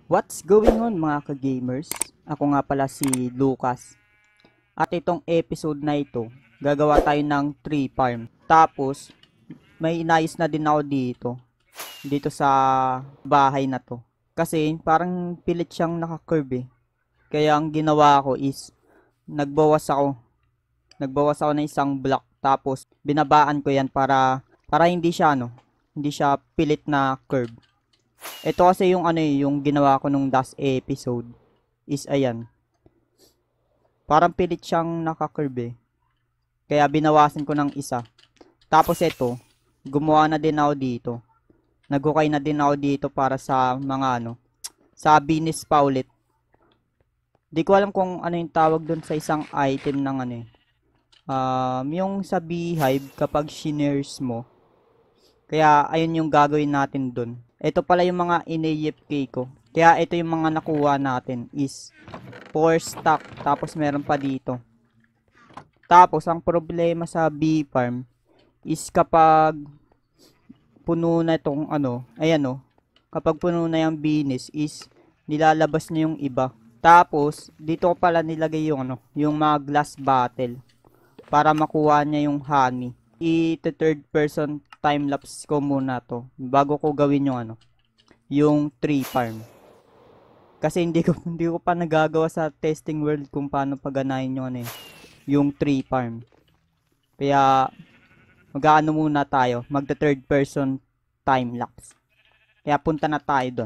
What's going on mga ka-gamers? Ako nga pala si Lucas. At itong episode na ito, gagawa tayo ng tree farm. Tapos, may inayos na din ako dito sa bahay na to. Kasi parang pilit siyang naka-curve eh. Kaya ang ginawa ko is, nagbawas ako. Nagbawas ako ng isang block. Tapos, binabaan ko yan para hindi siya hindi siya pilit na curve. Ito kasi yung yung ginawa ko nung last episode is ayan. Parang pilit siyang naka-curve eh. Kaya binawasan ko ng isa. Tapos ito, gumawa na din ako dito. Naghukay na din ako dito para sa mga sa binis pa ulit. Di ko alam kung ano yung tawag dun sa isang item ng yung sa beehive kapag shiners mo. Kaya ayun yung gagawin natin dun. Ito pala yung mga in-AFK ko. Kaya ito yung mga nakuha natin is 4 stack. Tapos meron pa dito. Tapos ang problema sa bee farm is kapag puno na itong ayan kapag puno na yung binis is nilalabas niya yung iba. Tapos dito ko pala nilagay yung yung mga glass bottle para makuha niya yung honey. I-third person time lapse ko muna to bago ko gawin yung yung tree farm. Kasi hindi ko pa nagagawa sa testing world kung paano paganahin yung yung tree farm. Kaya mag-aano muna tayo, magta third person time lapse. Kaya punta na tayo doon.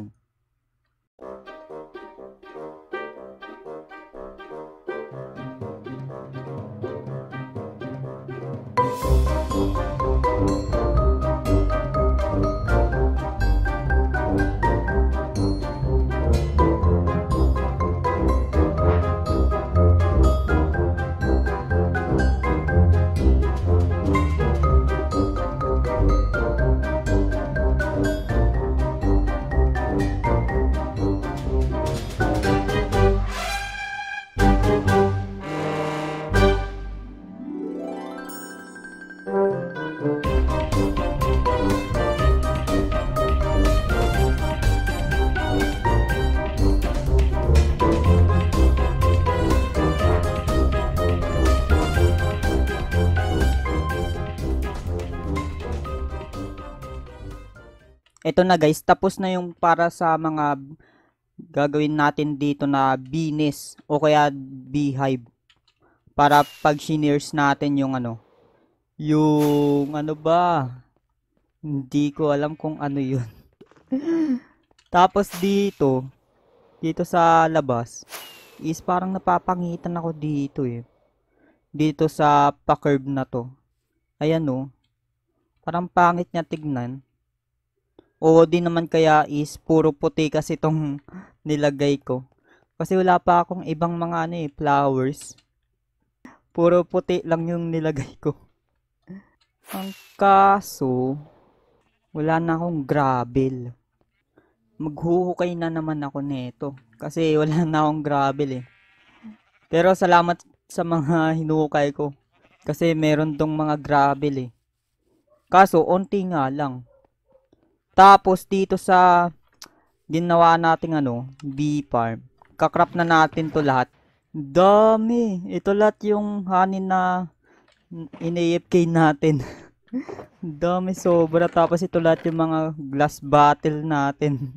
Ito na guys, tapos na yung para sa mga gagawin natin dito na binis o kaya beehive. Para pag shiners natin yung yung ba? Hindi ko alam kung ano yun. Tapos dito sa labas, is parang napapangitan ako dito eh. Dito sa pa-curve na to. Ayan parang pangit niya tignan. O di naman kaya is puro puti kasi itong nilagay ko. Kasi wala pa akong ibang mga flowers. Puro puti lang yung nilagay ko. Ang kaso, wala na akong gravel. Maghuhukay na naman ako nito. Kasi wala na akong gravel eh. Pero salamat sa mga hinuhukay ko. Kasi meron dong mga gravel eh. Kaso, onti nga lang. Tapos dito sa ginawa nating bee farm. Kakrap na natin to lahat. Dami. Ito lahat yung honey na in-AFK natin. Dami sobra. Tapos ito lahat yung mga glass bottle natin.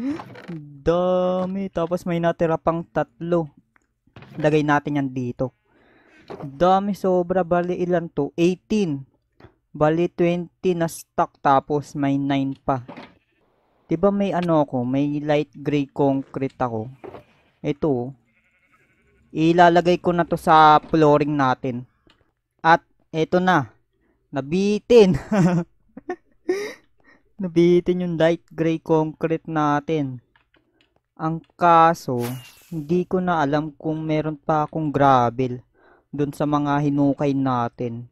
Dami. Tapos may natira pang 3. Lagay natin yan dito. Dami sobra. Bali ilan to? 18. Bali 20 na stock tapos may 9 pa. 'Di ba may may light gray concrete ako. Ito. Ilalagay ko na to sa flooring natin. At ito na. Nabitin. Nabitin yung light gray concrete natin. Ang kaso, hindi ko na alam kung meron pa akong gravel dun sa mga hinukay natin.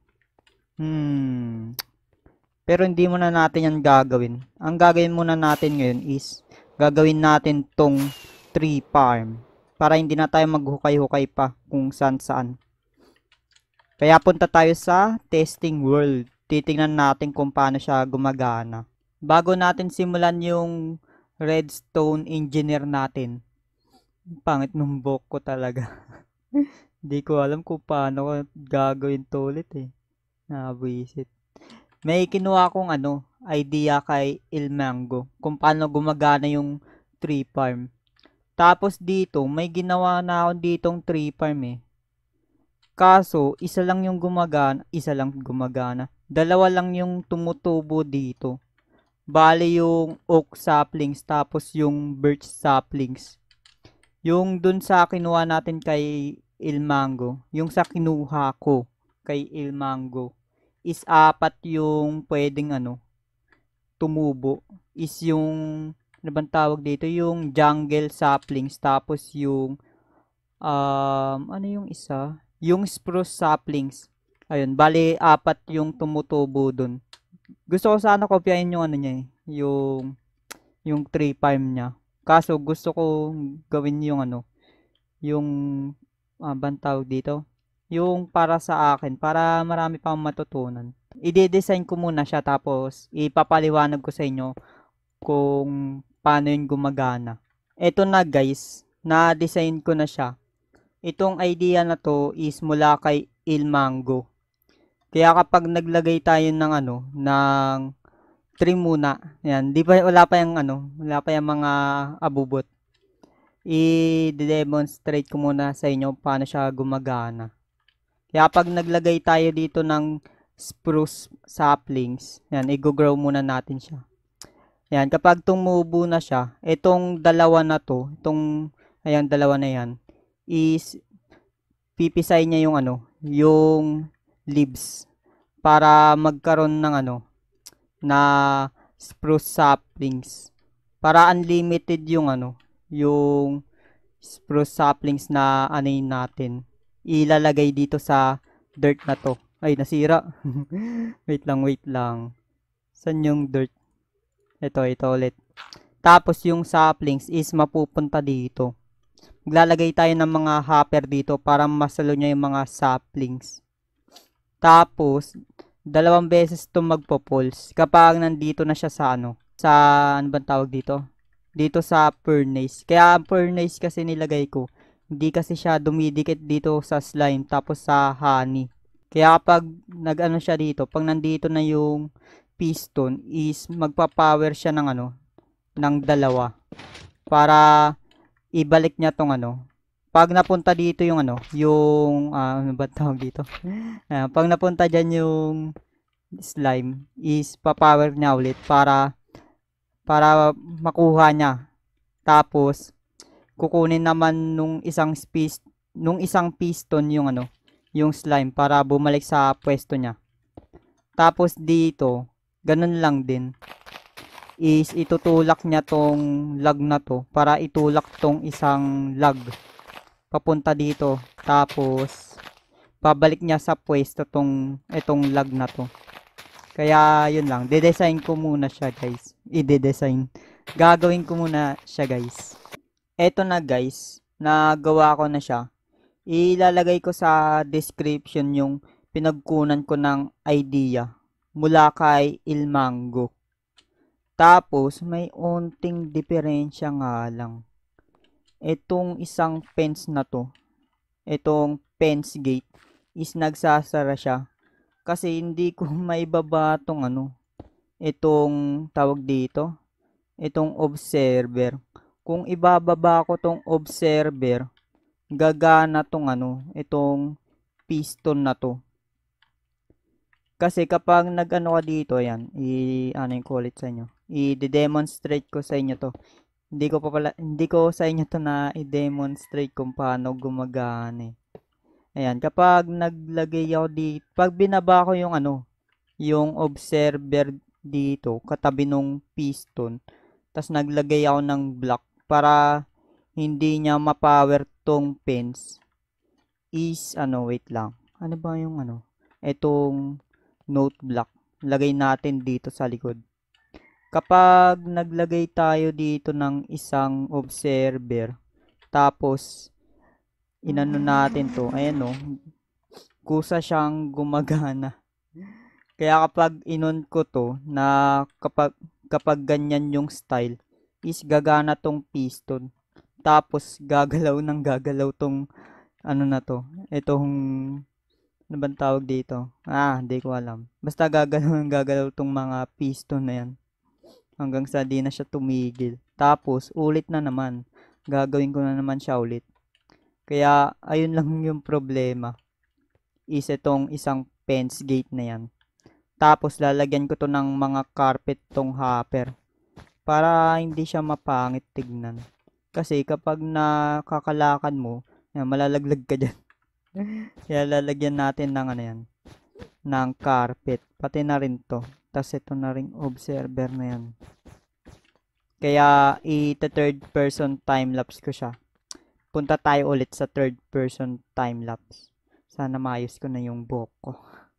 Pero hindi muna natin yan gagawin. Ang gagawin muna natin ngayon is gagawin natin tong tree farm. Para hindi na tayo maghukay-hukay pa kung saan-saan. Kaya punta tayo sa testing world. Titingnan natin kung paano siya gumagana. Bago natin simulan yung redstone engineer natin. Pangit nung buhok ko talaga. Hindi ko alam kung paano ko gagawin to ulit eh. Nabuisit. May kinuha akong idea kay Ilmango kung paano gumagana yung tree farm. Tapos dito, may ginawa na ako ditong tree farm eh. Kaso, isa lang gumagana. Dalawa lang yung tumutubo dito. Bale yung oak saplings tapos yung birch saplings. Yung dun sa kinuha natin kay Ilmango, yung sa kinuha ko kay Ilmango is apat yung pwedeng tumubo. Is yung, ano bang tawag dito? Yung jungle saplings tapos yung, ano yung isa? Yung spruce saplings. Ayun, bali apat yung tumutubo dun. Gusto ko sana kopyahin yung niya eh, yung tree farm niya. Kaso gusto ko gawin yung yung bang tawag dito? Yung para sa akin, para marami pang matutunan. I-design ko muna siya tapos ipapaliwanag ko sa inyo kung paano yun gumagana. Eto na guys, na-design ko na siya. Itong idea na to is mula kay Ilmango. Kaya kapag naglagay tayo ng ng tree muna, yan, wala pa yung wala pa yung mga abubot. I-demonstrate ko muna sa inyo paano siya gumagana. Kaya pag naglagay tayo dito ng spruce saplings, yan, i-grow muna natin siya. Yan, kapag tumubo na siya, itong dalawa na to, ayan, dalawa na yan, is pipisay niya yung yung leaves para magkaroon ng na spruce saplings. Para unlimited yung yung spruce saplings na natin. Ilalagay dito sa dirt na to. Ay, nasira. wait lang. Saan yung dirt? Ito ulit. Tapos yung saplings is mapupunta dito. Maglalagay tayo ng mga hopper dito para masalo niya yung mga saplings. Tapos, dalawang beses ito magpo-pulse kapag nandito na siya sa sa ano bang tawag dito? Dito sa furnace. Kaya ang furnace kasi nilagay ko, hindi kasi siya dumidikit dito sa slime tapos sa honey. Kaya kapag nag siya dito, pag nandito na yung piston is magpa-power siya ng ng dalawa para ibalik niya tong pag napunta dito yung yung ano ba tawag dito? Pag napunta diyan yung slime is pa-power niya ulit para makuha niya. Tapos kukunin naman nung isang piston yung yung slime para bumalik sa pwesto niya. Tapos dito, ganun lang din. Is itutulak niya tong log na to para itulak tong isang log papunta dito. Tapos pabalik niya sa pwesto itong log na to. Kaya yun lang, de-design ko muna siya guys. I-de-design. Gagawin ko muna siya guys. Eto na guys, nagawa ko na siya. Ilalagay ko sa description yung pinagkunan ko ng idea mula kay Ilmango. Tapos, may unting diferensya nga lang. Itong isang fence na to, itong fence gate, is nagsasara siya. Kasi hindi ko maibaba tong itong tawag dito, itong observer. Kung ibababa ko tong observer, gagana tong itong piston na to. Kasi kapag nag-ano ka dito, ayan, yung ulit sa inyo. I-demonstrate ko sa inyo to. Hindi ko sa inyo to na i-demonstrate kung paano gumagana eh. Ayan, kapag naglagay ako dito, pag binaba ko yung yung observer dito, katabi nung piston, tas naglagay ako ng block para hindi niya ma-power tong fence, is wait lang. Ano ba yung etong note block. Lagay natin dito sa likod. Kapag naglagay tayo dito ng isang observer, tapos inano natin to, ayan kusa siyang gumagana. Kaya kapag inon ko to, na kapag ganyan yung style, is gagana tong piston. Tapos gagalaw tong ano na to. Itong ano bang tawag dito? Hindi ko alam. Basta gagalaw tong mga piston na yan. Hanggang sa di na siya tumigil. Tapos ulit na naman. Gagawin ko na naman siya ulit. Kaya ayun lang yung problema. Is itong isang fence gate na yan. Tapos lalagyan ko to ng mga carpet tong hopper. Para hindi siya mapangit tignan. Kasi kapag nakakalakad mo, yan, malalaglag ka dyan. Kaya lalagyan natin ng ano yan, ng carpet. Pati na rin to. Tapos ito na ring observer na yan. Kaya i-third person time-lapse ko siya. Punta tayo ulit sa third person time-lapse. Sana maayos ko na yung buhok ko.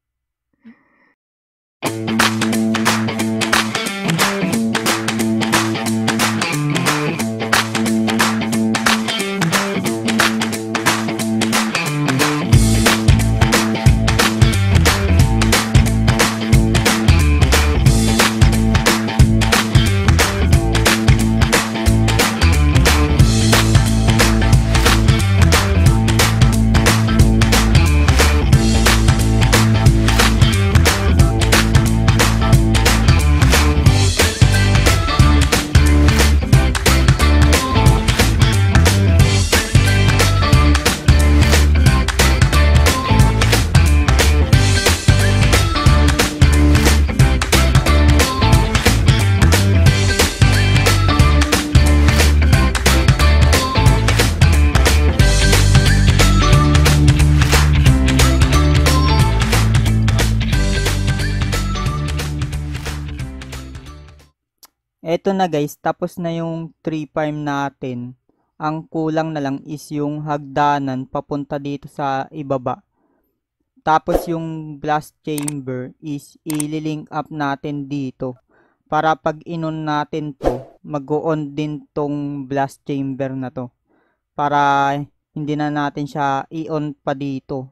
Eto na guys, tapos na yung tree farm natin. Ang kulang na lang is yung hagdanan papunta dito sa ibaba. Tapos yung blast chamber is ililink up natin dito. Para pag inon natin to, mag-on din tong blast chamber na to. Para hindi na natin siya i-on pa dito.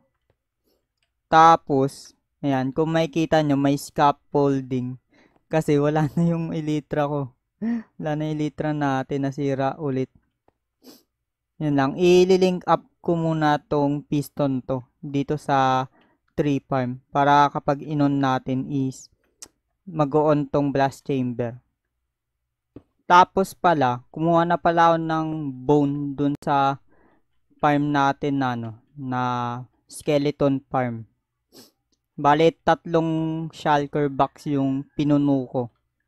Tapos, ayan, kung makikita nyo, may scaffolding. Kasi wala na yung elytra ko. Wala na yung elytra natin, nasira ulit. Yan lang. I-link up ko muna tong piston to dito sa tree farm. Para kapag inon natin is mag-on tong blast chamber. Tapos pala, kumuha na pala ako ng bone dun sa farm natin na, na skeleton farm. Bale, 3 shulker box yung pinuno ko.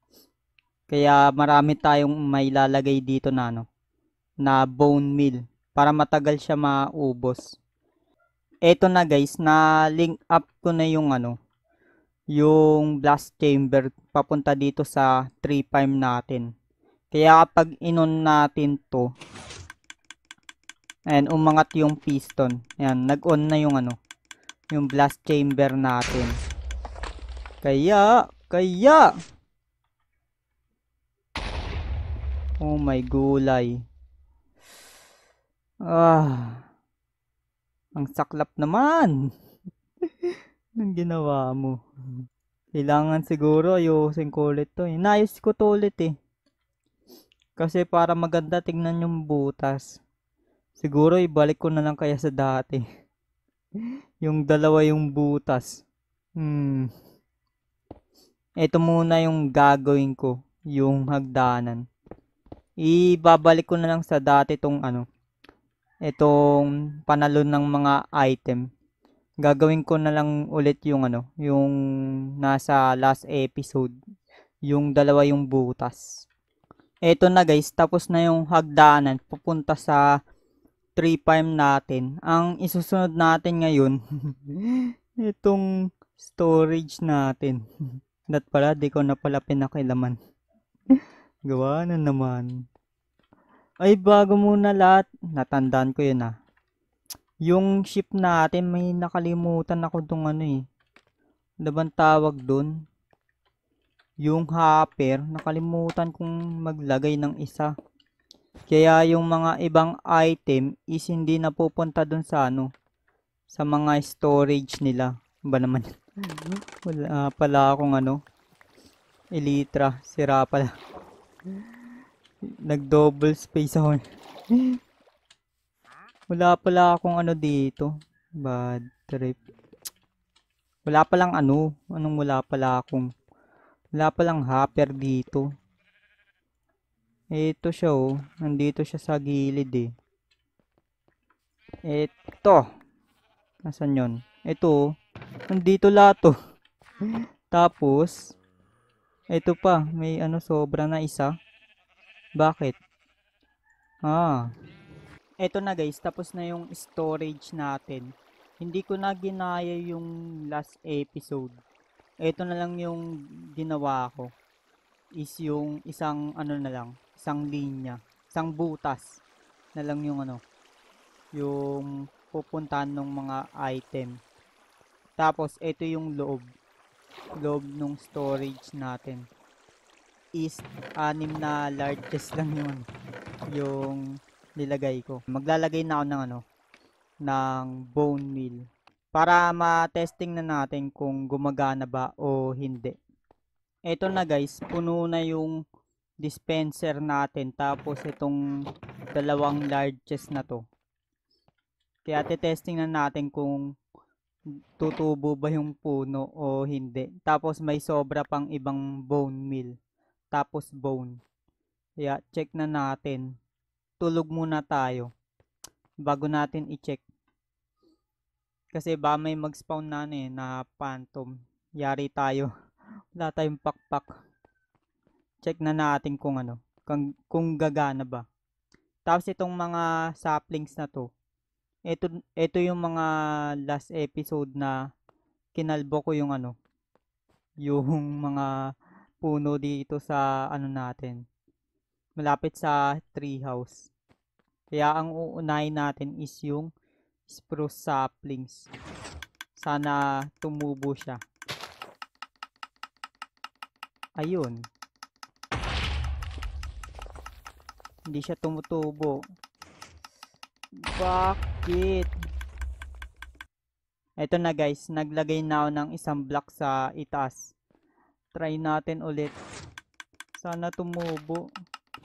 Kaya marami tayong may lalagay dito na na bone meal para matagal siya maubos. Eto na guys, na link up ko na yung yung blast chamber papunta dito sa tree farm natin. Kaya kapag inon natin to, ayan, umangat yung piston. Ayan, nag-on na yung yung blast chamber natin. Kaya oh my gulay. Ang saklap naman. Anong ginawa mo? Kailangan siguro ayusin ko ulit to. Inayos ko to ulit Kasi para maganda tingnan yung butas. Siguro ibalik ko na lang kaya sa dati. Yung dalawa yung butas. Ito muna yung gagawin ko. Yung hagdanan. Ibabalik ko na lang sa dati tong itong panalon ng mga item. Gagawin ko na lang ulit yung yung nasa last episode. Yung dalawa yung butas. Eto na guys, tapos na yung hagdanan pupunta sa tree farm natin. Ang isusunod natin ngayon, itong storage natin. Dat pala, di ko na pala pinakilaman. Gawa na naman. Ay, bago muna lahat, natandaan ko yun Yung ship natin, may nakalimutan ako dong ano bang tawag dun? Yung hopper, nakalimutan kong maglagay ng isa. Kaya yung mga ibang item is hindi napupunta dun sa sa mga storage nila. Ba naman? Wala pala akong elytra. Sira pala. Nag-double space ako. Wala pala akong ano dito. Bad trip. Wala palang ano. Anong wala pala akong. Wala palang hopper dito. Ito siya oh. Nandito siya sa gilid eh. Ito. Nasaan yun? Ito oh. Nandito lahat oh. Tapos, ito pa. May ano sobra na isa. Bakit? Ah. Ito na guys. Tapos na yung storage natin. Hindi ko na ginaya yung last episode. Ito na lang yung ginawa ko. Is yung isang ano na lang. Isang linya. Isang butas na lang yung ano. Yung pupuntahan ng mga item. Tapos, ito yung loob. Loob ng storage natin. Is, 6 na largest lang yun. Yung nilagay ko. Maglalagay na ako ng ano. Ng bone meal. Para ma-testing na natin kung gumagana ba o hindi. Ito na guys. Puno na yung dispenser natin. Tapos, itong dalawang largest na to. Kaya testing na natin kung tutubo ba yung puno o hindi. Tapos may sobra pang ibang bone meal. Tapos bone. Kaya check na natin. Tulog muna tayo bago natin i-check. Kasi ba may mag-spawn na na phantom. Yari tayo. Wala tayong pakpak. Check na natin kung ano. Kung gagana ba. Tapos itong mga saplings na to. Ito yung mga last episode na kinalbo ko yung ano, yung mga puno dito sa ano natin, malapit sa treehouse. Kaya ang uunahin natin is yung spruce saplings. Sana tumubo siya. Ayun. Hindi siya tumutubo. Bakit? Ito na guys, naglagay na ako ng isang block sa itaas. Try natin ulit. Sana tumubo.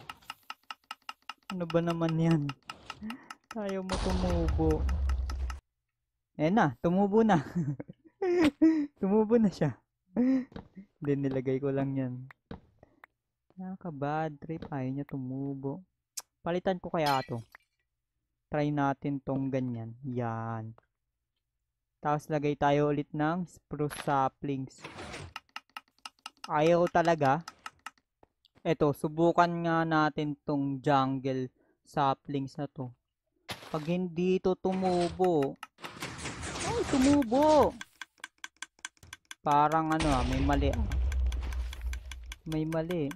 Ano ba naman yan? Ayaw mo tumubo. Na, tumubo na. Tumubo na siya. Then nilagay ko lang yan. Nakaka-bad trip. Ayaw niya tumubo. Palitan ko kaya to. Try natin tong ganyan. Yan. Tapos lagay tayo ulit ng spruce saplings. Ayaw talaga. Eto, subukan nga natin tong jungle saplings na to. Pag hindi to tumubo. Ay, tumubo! Parang ano may mali ah. May mali.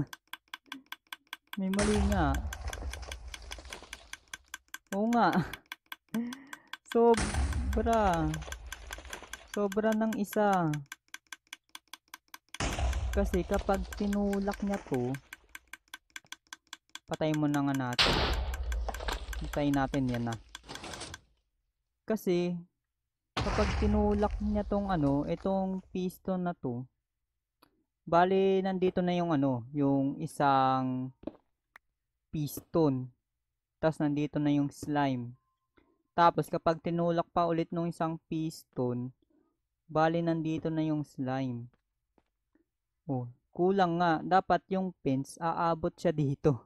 May mali nga. Oo nga. Sobra. Sobra ng isa. Kasi kapag tinulak niya to, patay mo na nga natin. Patay natin yan na. Kasi kapag tinulak niya tong ano, itong piston na to, bali nandito na yung ano, yung isang piston. Tapos nandito na yung slime. Tapos kapag tinulak pa ulit nung isang piston, bali nandito na yung slime. Oh, kulang nga. Dapat yung fence aabot siya dito.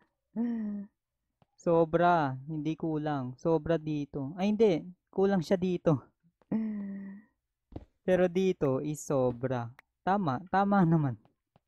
Sobra, hindi kulang. Sobra dito. Ay hindi, kulang siya dito. Pero dito is sobra. Tama, tama naman.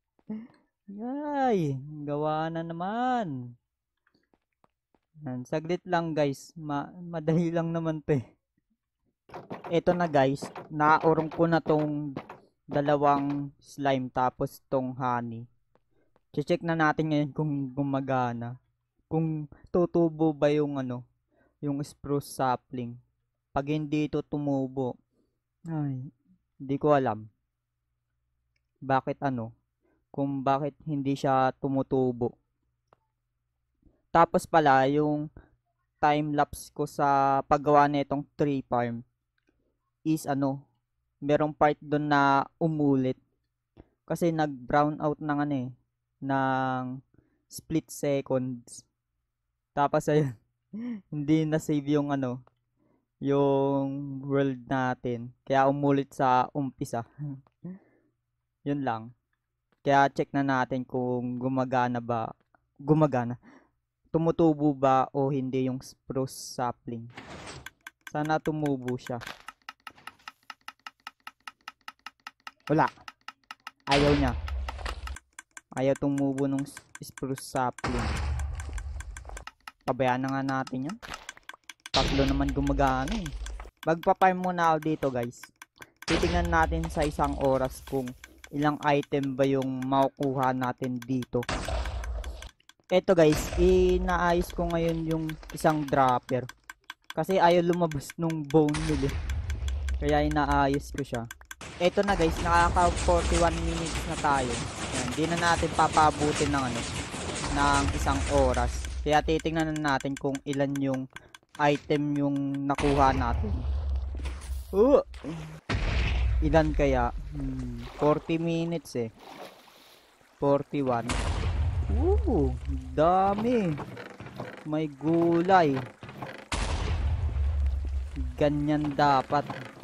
Ay, gawa na naman. Yan, saglit lang guys. Madali lang naman 'to eh. Ito na guys, naurong ko na tong dalawang slime tapos tong honey. Check na natin ngayon kung gumagana. Kung tutubo ba yung ano, yung spruce sapling. Pag hindi ito tumubo, ay, hindi ko alam. Bakit ano, kung bakit hindi siya tumutubo. Tapos pala, yung time lapse ko sa paggawa nitong tree farm is ano, merong part doon na umulit. Kasi nag brown out ng ano eh, ng split seconds. Tapos ayun, hindi na save yung ano, yung world natin. Kaya umulit sa umpisa. Yun lang. Kaya check na natin kung gumagana ba. Gumagana. Tumutubo ba o hindi yung spruce sapling. Sana tumubo siya. Wala. Ayaw niya. Ayaw tumubo nung spruce sapling. Pabayaan na nga natin yan. Tatlo naman gumagana eh. Magpa-farm muna ako dito guys. Titingnan natin sa isang oras kung ilang item ba yung makukuha natin dito. Eto guys, inaayos ko ngayon yung isang dropper. Kasi ayaw lumabas nung bone meal eh. Kaya inaayos ko siya. Eto na guys, nakaka 41 minutes na tayo. Ayan, di na natin papabutin ng ano, ng isang oras. Kaya titingnan na natin kung ilan yung item yung nakuha natin. Ilan kaya? 40 minutes eh. 41. Dami. May gulay. Ganyan dapat.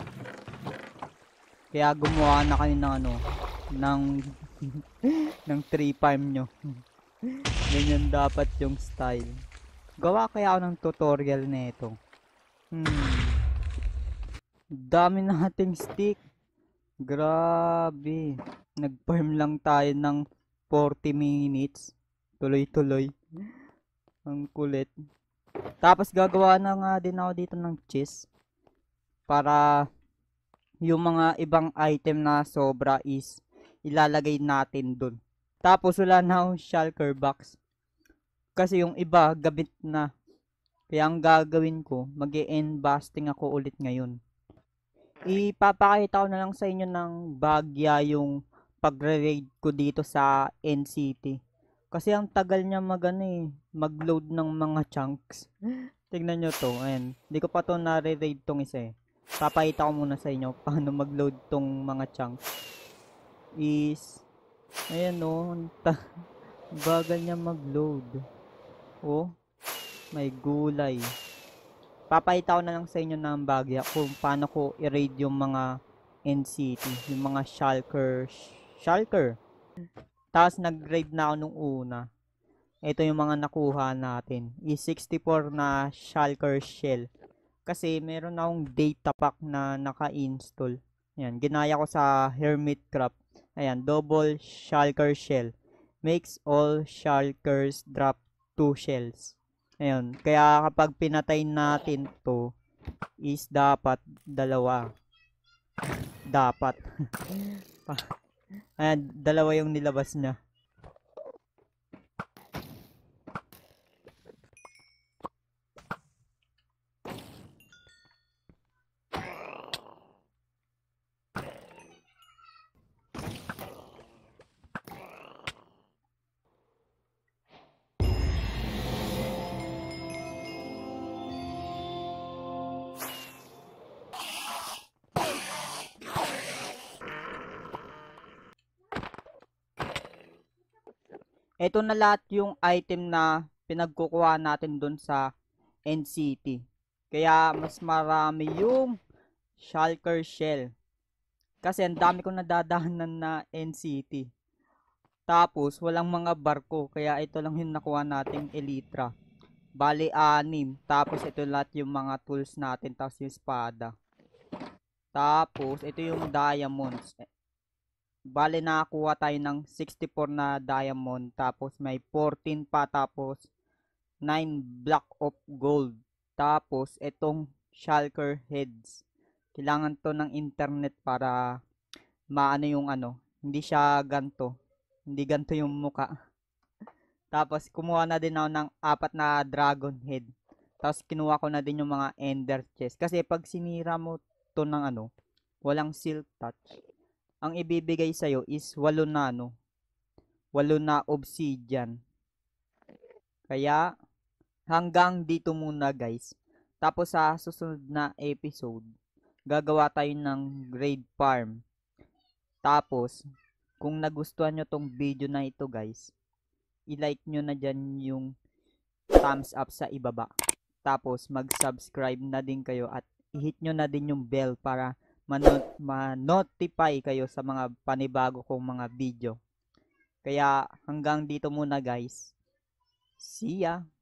Kaya gumawa na kayo ng ano, ng ng tree farm nyo. Ganyan dapat yung style. Gawa kaya ako ng tutorial nito. Dami nating stick. Grabe. Nag-farm lang tayo ng 40 minutes. Tuloy-tuloy. Ang kulit. Tapos gagawa na nga din ako dito ng chest. Para yung mga ibang item na sobra is ilalagay natin dun. Tapos wala na akong shulker box. Kasi yung iba gabit na. Kaya ang gagawin ko, mag-e-end busting ako ulit ngayon. Ipapakita ko na lang sa inyo ng bagya yung pagre-raid ko dito sa NCT. Kasi ang tagal niya mag-load ng mga chunks. Tignan nyo to, ayan. Hindi ko pa to nare-raid tong isa eh. Papakita ko muna sa inyo paano mag-load tong mga chunks. Ayan o, bagal niya mag-load. Oh, may gulay. Papakita ko na lang sa inyo ng bagya kung paano ko i-raid yung mga NCT, yung mga shulker. Tapos nag-raid na ako nung una. Ito yung mga nakuha natin. E64 na shulker shell. Kasi meron akong data pack na naka-install. Ayan, ginaya ko sa Hermitcraft. Ayan, double shulker shell. Makes all shulkers drop 2 shells. Ayan, kaya kapag pinatay natin to is dapat dalawa. Dapat. Ayan, dalawa yung nilabas niya. Ito na lahat yung item na pinagkukuha natin dun sa NCT. Kaya mas marami yung shulker shell. Kasi ang dami kong nadadahanan na NCT. Tapos walang mga barko. Kaya ito lang yung nakuha nating elytra. Bali 6. Tapos ito lahat yung mga tools natin. Tapos yung espada. Tapos ito yung diamonds. Bale nakakuha tayo ng 64 na diamond, tapos may 14 pa, tapos 9 block of gold. Tapos itong shulker heads. Kailangan to ng internet para maano yung ano, hindi siya ganto. Hindi ganto yung muka. Tapos kumuha na din ako ng 4 na dragon head. Tapos kinuha ko na din yung mga ender chest. Kasi pag sinira mo to ng ano, walang silk touch, ang ibibigay sa'yo is 8 na 8 na obsidian. Kaya hanggang dito muna guys. Tapos sa susunod na episode, gagawa tayo ng grade farm. Tapos kung nagustuhan nyo tong video na ito guys, i-like nyo na dyan yung thumbs up sa ibaba. Tapos mag-subscribe na din kayo at i-hit nyo na din yung bell para ma-notify kayo sa mga panibago kong mga video. Kaya hanggang dito muna guys. See ya!